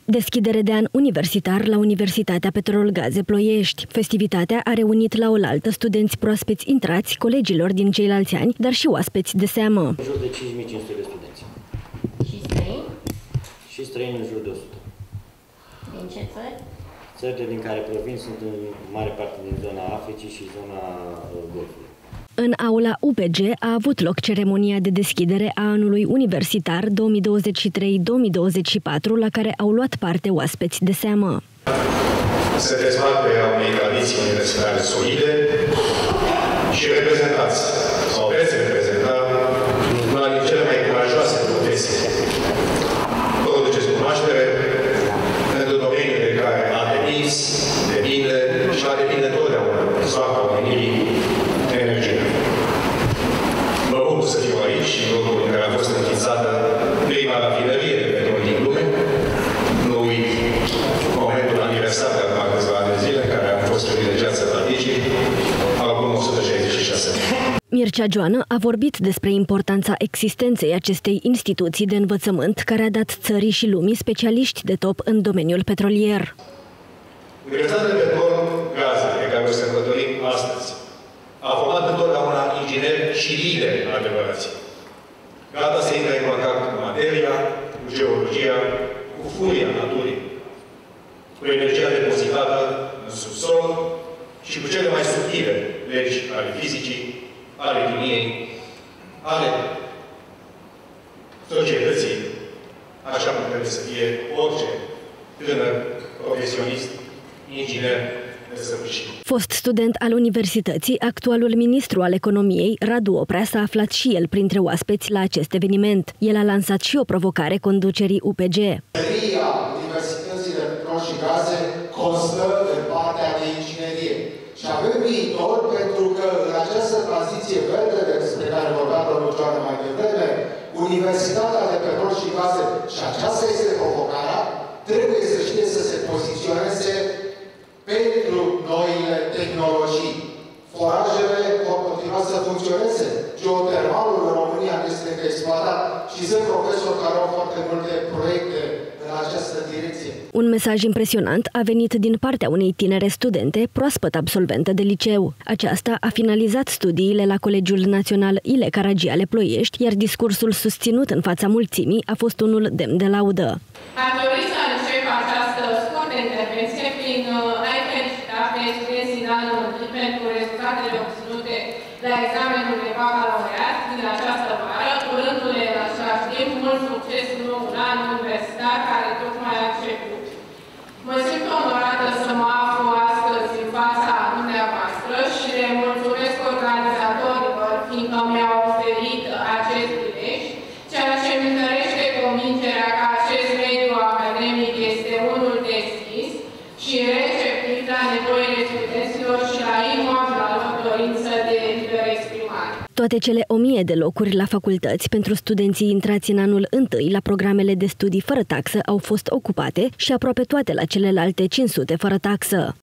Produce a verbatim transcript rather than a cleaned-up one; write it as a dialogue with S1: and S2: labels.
S1: Deschidere de an universitar la Universitatea Petrol-Gaze Ploiești. Festivitatea a reunit la oaltă studenți proaspeți intrați, colegilor din ceilalți ani, dar și oaspeți de seamă.
S2: În jur de cinci mii cinci sute de studenți.
S3: Și străini?
S2: Și străini în jur de o sută.
S3: Din ce țări?
S2: Țările din care provin sunt în mare parte din zona Africii și zona Golfului.
S1: În aula U P G a avut loc ceremonia de deschidere a anului universitar două mii douăzeci și trei două mii douăzeci și patru, la care au luat parte oaspeți de seamă.
S4: Sunteți parte a unei tradiții universitare solide și reprezentați, sau veți reprezenta, una din cele mai curajoase profesii. Vă duceți cunoaștere pentru domeniile în care a depins, depinde și a depinde totdeauna soarta omenirii energie. Mă bucur să fiu aici, în locul în care a fost înființată prima rafinărie de petrol din lume. Nu uit momentul aniversar de acum câțiva ani de zile, în care am fost privilegiat să particip, acum o sută șaizeci și șase.
S1: Mircea Joană a vorbit despre importanța existenței acestei instituții de învățământ care a dat țării și lumii specialiști de top în domeniul petrolier.
S4: Universitatea de Petrol-Gaze, pe care o sărbătorim astăzi, a format întotdeauna ingineri și lideri adevărați. Gata să intre în contact cu materia, cu geologia, cu furia naturii, cu energia depozitată în subsol și cu cele mai subtile legi ale fizicii, ale chimiei, ale societății, așa cum trebuie să fie orice tânăr, profesionist, inginer,
S1: Fost student al universității, actualul ministru al economiei, Radu Oprea, s-a aflat și el printre oaspeți la acest eveniment. El a lansat și o provocare conducerii U P G.
S5: Meseria Universității de Petrol și Gaze constă în partea de inginerie. Și avem viitor pentru că în această tranziție verde despre care vorbea domnul Joană mai devreme, Universitatea de Petrol și Gaze, și aceasta este provocarea, trebuie să știe să se poziționeze pentru noile tehnologii. Forajele vor continua să funcționeze. Geotermalul în România este încă exploatat și sunt profesori care au foarte multe proiecte în această direcție.
S1: Un mesaj impresionant a venit din partea unei tinere studente proaspăt absolventă de liceu. Aceasta a finalizat studiile la Colegiul Național Ile Caragiale Ploiești, iar discursul susținut în fața mulțimii a fost unul demn de laudă.
S6: Am dorit să încep această scurtă intervenție prin a-i felicita pe studenții din anul întâi pentru rezultatele obținute la examenul de bacalaureat din această vară, urându-le în același timp mult succes în un an universitar care tocmai a început. Mă simt onorată să mă aflu astăzi în fața dumneavoastră și le mulțumesc organizatorilor, fiindcă mi-au oferit acest prilej, ceea ce îmi întărește convingerea că acest mediu academic este unul deschis și receptiv la nevoile studenților și la imobila lor dorință de liberă exprimare.
S1: Toate cele o mie de locuri la facultăți pentru studenții intrați în anul întâi la programele de studii fără taxă au fost ocupate și aproape toate la celelalte cinci sute fără taxă.